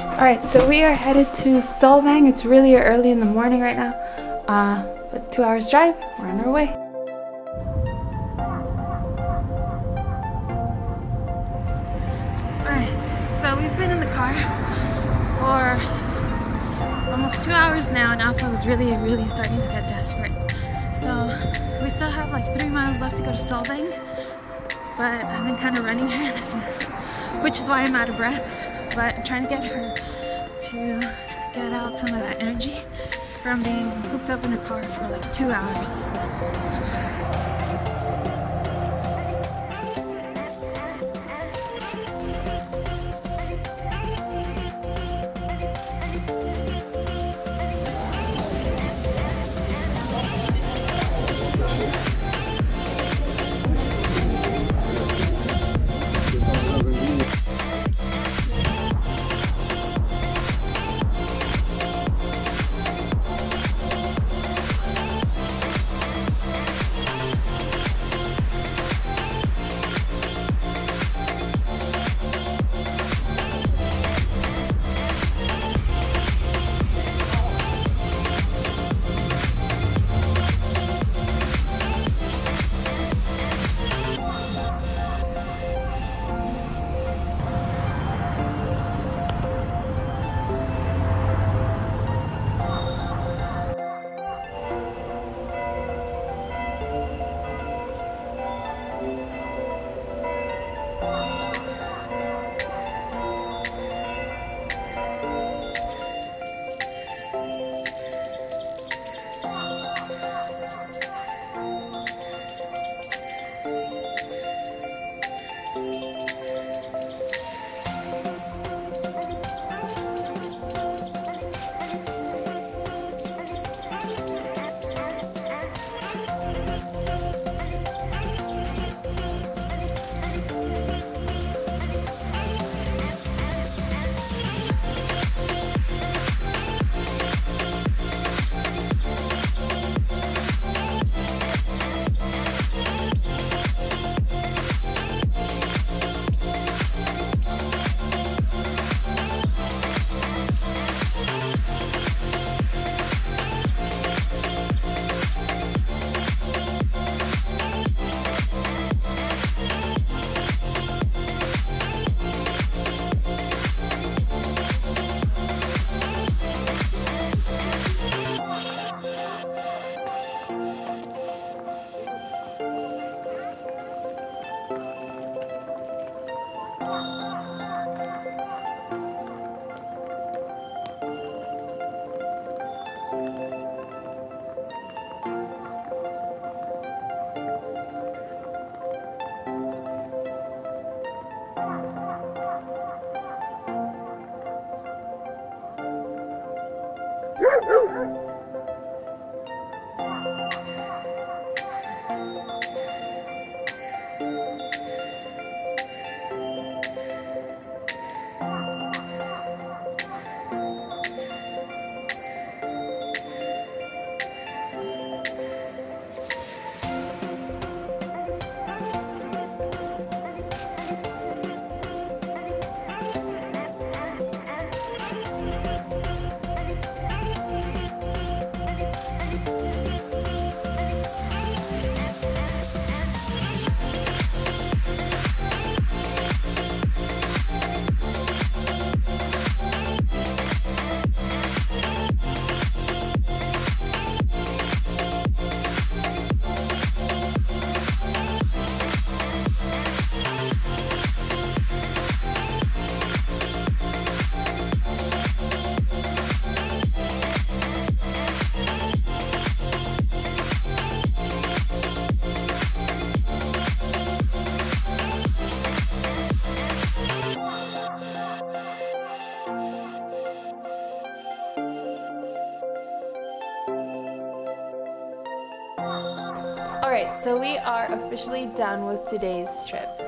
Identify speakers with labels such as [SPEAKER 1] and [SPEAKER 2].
[SPEAKER 1] Alright, so we are headed to Solvang. It's really early in the morning right now, but 2 hours drive, we're on our way. Alright, so we've been in the car for almost 2 hours now, and Alpha was really starting to get desperate. So we still have like 3 miles left to go to Solvang, but I've been kind of running her, which is why I'm out of breath. But I'm trying to get her to get out some of that energy from being cooped up in a car for like 2 hours. Alright, so we are officially done with today's trip.